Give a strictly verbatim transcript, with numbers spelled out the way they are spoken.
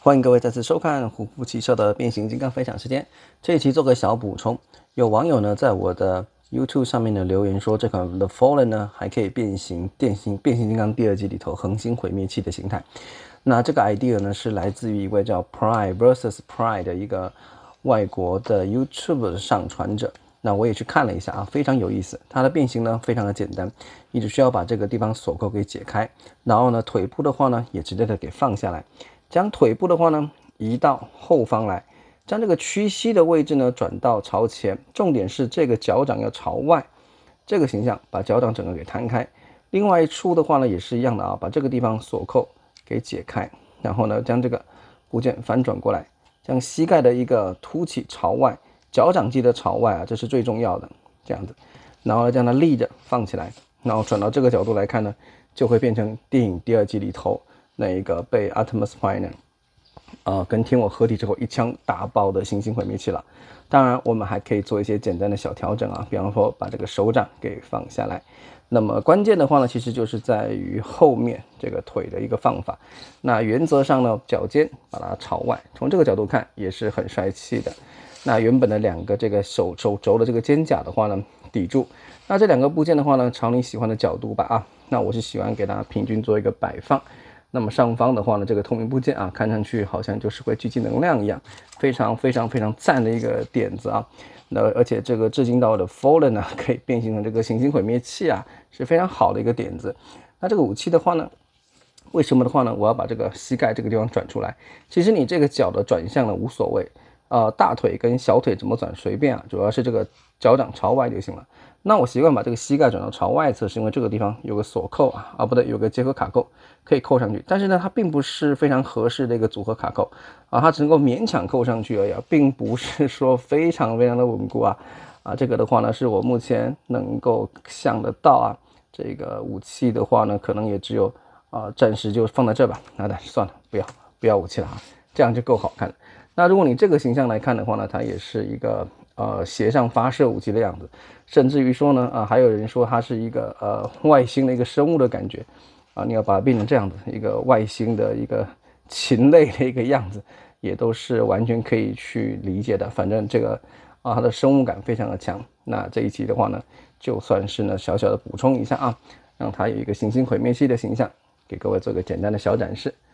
欢迎各位再次收看虎扑汽车的变形金刚分享时间。这一期做个小补充，有网友呢在我的 YouTube 上面呢留言说，这款 The Fallen 呢还可以变形变形变形金刚第二季里头恒星毁灭器的形态。那这个 idea 呢是来自于一位叫 Pride versus Pride 的一个外国的 YouTube 的上传者。那我也去看了一下啊，非常有意思。它的变形呢非常的简单，你只需要把这个地方锁扣给解开，然后呢腿部的话呢也直接的给放下来。将腿部的话呢移到后方来，将这个屈膝的位置呢转到朝前，重点是这个脚掌要朝外，这个形象把脚掌整个给摊开。另外一处的话呢也是一样的啊，把这个地方锁扣给解开，然后呢将这个部件反转过来，将膝盖的一个凸起朝外，脚掌记得朝外啊，这是最重要的，这样子，然后呢将它立着放起来，然后转到这个角度来看呢，就会变成电影第二季里头那一个被 Optimus Prime 呃跟天我合体之后一枪打爆的行星毁灭器了。当然我们还可以做一些简单的小调整啊，比方说把这个手掌给放下来。那么关键的话呢，其实就是在于后面这个腿的一个放法。那原则上呢，脚尖把它朝外，从这个角度看也是很帅气的。那原本的两个这个手手肘的这个肩胛的话呢抵住，那这两个部件的话呢朝你喜欢的角度吧啊，那我是喜欢给它平均做一个摆放。那么上方的话呢，这个透明部件啊，看上去好像就是会聚集能量一样，非常非常非常赞的一个点子啊。那而且这个致敬到的 Fallen 呢，可以变形成这个行星毁灭器啊，是非常好的一个点子。那这个武器的话呢，为什么的话呢，我要把这个膝盖这个地方转出来？其实你这个脚的转向呢无所谓，呃，大腿跟小腿怎么转随便啊，主要是这个脚掌朝外就行了。那我习惯把这个膝盖转到朝外侧，是因为这个地方有个锁扣啊，啊不对，有个结合卡扣可以扣上去。但是呢，它并不是非常合适的一个组合卡扣啊，它只能够勉强扣上去而已啊，并不是说非常非常的稳固啊。啊，这个的话呢，是我目前能够想得到啊，这个武器的话呢，可能也只有啊，暂时就放在这吧。那的算了，不要不要武器了啊，这样就够好看了。那如果你这个形象来看的话呢，它也是一个呃斜上发射武器的样子，甚至于说呢啊，还有人说它是一个呃外星的一个生物的感觉啊，你要把它变成这样子一个外星的一个禽类的一个样子，也都是完全可以去理解的。反正这个啊它的生物感非常的强。那这一期的话呢，就算是呢小小的补充一下啊，让它有一个行星毁灭器的形象，给各位做个简单的小展示。